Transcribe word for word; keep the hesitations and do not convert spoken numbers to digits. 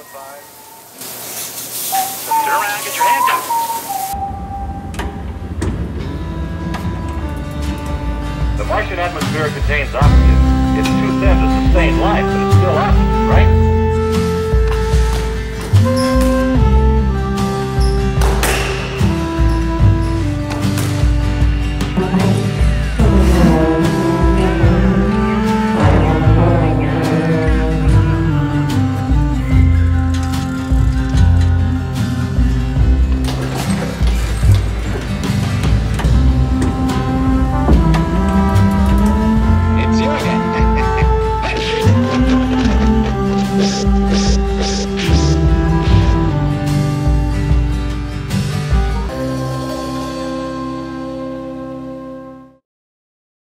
Turn around, get your hands up. The Martian atmosphere contains oxygen. It's too thin to sustain life, but it's still oxygen, right?